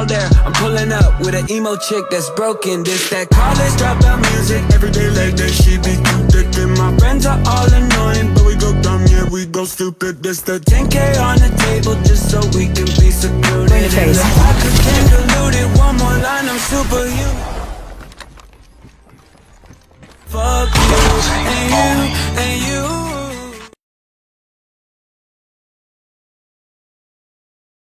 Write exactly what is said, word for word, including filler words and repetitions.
all there. I'm pulling up with an emo chick that's broken. This that college dropout music. Every day like that, she be too thick. And my friends are all annoying, but we go dumb, yeah, we go stupid. This the ten K on the table just so we can be secluded. Face.